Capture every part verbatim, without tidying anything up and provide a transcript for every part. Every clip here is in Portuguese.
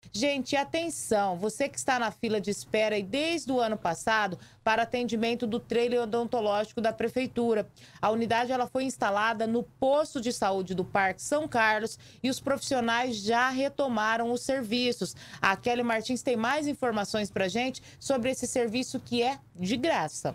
Gente, atenção, você que está na fila de espera e desde o ano passado para atendimento do trailer odontológico da Prefeitura. A unidade ela foi instalada no posto de saúde do Parque São Carlos e os profissionais já retomaram os serviços. A Kelly Martins tem mais informações para a gente sobre esse serviço que é de graça.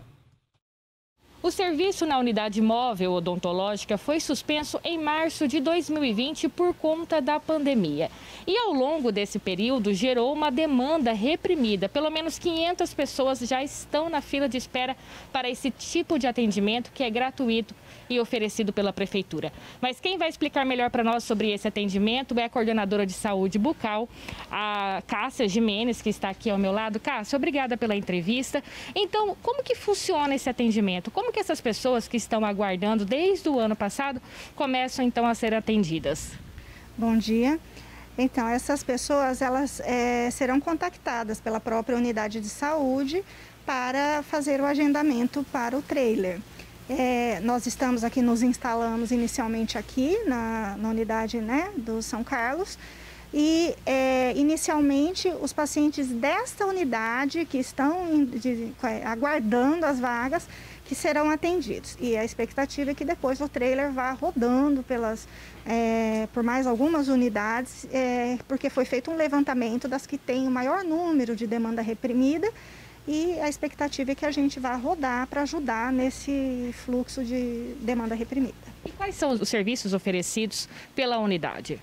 O serviço na unidade móvel odontológica foi suspenso em março de dois mil e vinte por conta da pandemia. E ao longo desse período gerou uma demanda reprimida. Pelo menos quinhentas pessoas já estão na fila de espera para esse tipo de atendimento que é gratuito e oferecido pela Prefeitura. Mas quem vai explicar melhor para nós sobre esse atendimento é a coordenadora de saúde bucal, a Cássia Jimenez, que está aqui ao meu lado. Cássia, obrigada pela entrevista. Então, como que funciona esse atendimento? Como que essas pessoas que estão aguardando desde o ano passado começam então a ser atendidas? Bom dia. Então, essas pessoas elas é, serão contactadas pela própria unidade de saúde para fazer o agendamento para o trailer. É, nós estamos aqui, nos instalamos inicialmente aqui na, na unidade, né, do São Carlos. E, é, inicialmente, os pacientes desta unidade que estão de, de, aguardando as vagas, que serão atendidos. E a expectativa é que depois o trailer vá rodando pelas, é, por mais algumas unidades, é, porque foi feito um levantamento das que têm o maior número de demanda reprimida, e a expectativa é que a gente vá rodar para ajudar nesse fluxo de demanda reprimida. E quais são os serviços oferecidos pela unidade?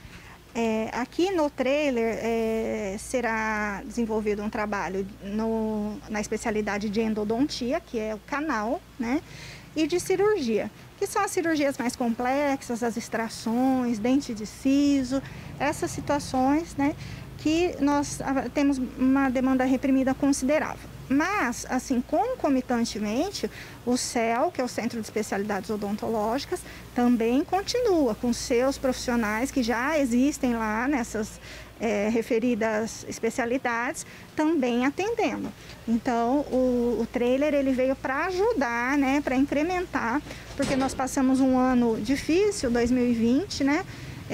É, aqui no trailer é, será desenvolvido um trabalho no, na especialidade de endodontia, que é o canal, né, e de cirurgia, que são as cirurgias mais complexas, as extrações, dente de siso, essas situações, né, que nós temos uma demanda reprimida considerável. Mas, assim, concomitantemente, o C E L, que é o Centro de Especialidades Odontológicas, também continua com seus profissionais que já existem lá nessas é, referidas especialidades, também atendendo. Então, o, o trailer ele veio para ajudar, né, para incrementar, porque nós passamos um ano difícil, dois mil e vinte, né?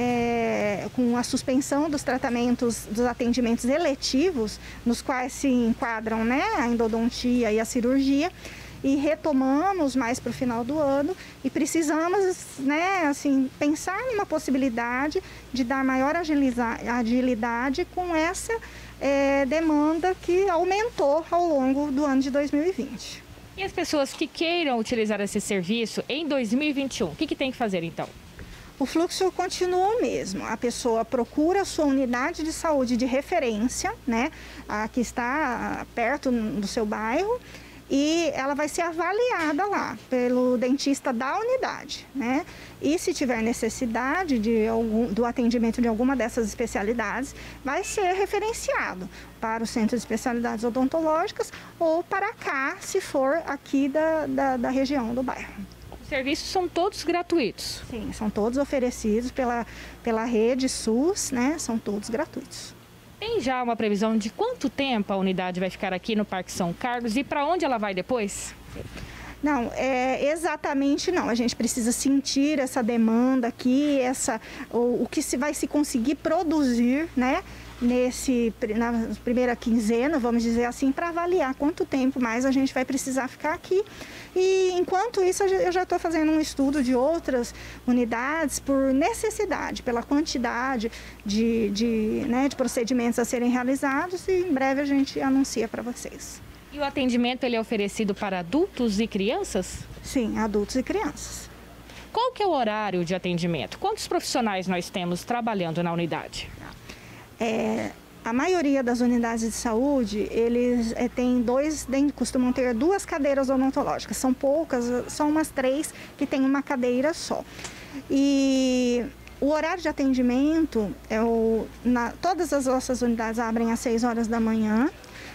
É, com a suspensão dos tratamentos, dos atendimentos eletivos, nos quais se enquadram, né, a endodontia e a cirurgia, e retomamos mais para o final do ano e precisamos, né, assim, pensar numa possibilidade de dar maior agilidade com essa é, demanda que aumentou ao longo do ano de dois mil e vinte. E as pessoas que queiram utilizar esse serviço em dois mil e vinte e um, o que, que tem que fazer então? O fluxo continua o mesmo. A pessoa procura a sua unidade de saúde de referência, né, a que está perto do seu bairro, e ela vai ser avaliada lá pelo dentista da unidade, né? E se tiver necessidade de algum, do atendimento de alguma dessas especialidades, vai ser referenciado para o Centro de Especialidades Odontológicas ou para cá, se for aqui da, da, da região do bairro. Os serviços são todos gratuitos? Sim, são todos oferecidos pela, pela rede SUS, né? São todos gratuitos. Tem já uma previsão de quanto tempo a unidade vai ficar aqui no Parque São Carlos e para onde ela vai depois? Não, é, exatamente não. A gente precisa sentir essa demanda aqui, essa, o, o que se vai se conseguir produzir, né? Nesse, na primeira quinzena, vamos dizer assim, para avaliar quanto tempo mais a gente vai precisar ficar aqui. E enquanto isso, eu já estou fazendo um estudo de outras unidades por necessidade, pela quantidade de, de, né, de procedimentos a serem realizados, e em breve a gente anuncia para vocês. E o atendimento ele é oferecido para adultos e crianças? Sim, adultos e crianças. Qual que é o horário de atendimento? Quantos profissionais nós temos trabalhando na unidade? É, a maioria das unidades de saúde, eles é, têm dois, costumam ter duas cadeiras odontológicas. São poucas, são umas três que tem uma cadeira só. E o horário de atendimento, é o, na, todas as nossas unidades abrem às seis horas da manhã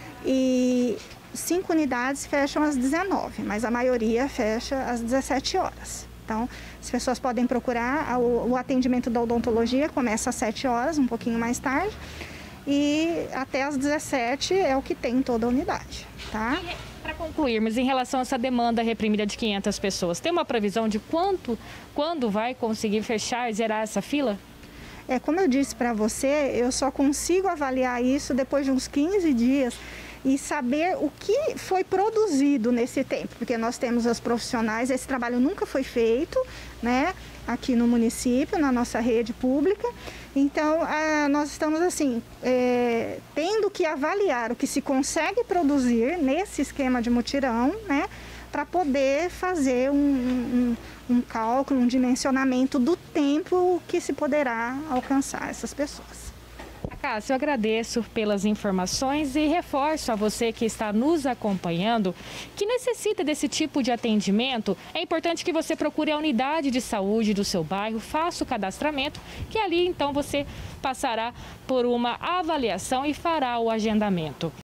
e cinco unidades fecham às dezenove, mas a maioria fecha às dezessete horas. Então, as pessoas podem procurar, o, o atendimento da odontologia começa às sete horas, um pouquinho mais tarde, e até às dezessete é o que tem em toda a unidade, tá? Para concluirmos, em relação a essa demanda reprimida de quinhentas pessoas, tem uma previsão de quanto, quando vai conseguir fechar e zerar essa fila? É, como eu disse para você, eu só consigo avaliar isso depois de uns quinze dias e saber o que foi produzido nesse tempo, porque nós temos os profissionais, esse trabalho nunca foi feito, né, aqui no município, na nossa rede pública. Então, ah, nós estamos assim, é, tendo que avaliar o que se consegue produzir nesse esquema de mutirão, né, para poder fazer um, um, um cálculo, um dimensionamento do tempo que se poderá alcançar essas pessoas. Cássio, eu agradeço pelas informações e reforço a você que está nos acompanhando que necessita desse tipo de atendimento. É importante que você procure a unidade de saúde do seu bairro, faça o cadastramento, que ali então você passará por uma avaliação e fará o agendamento.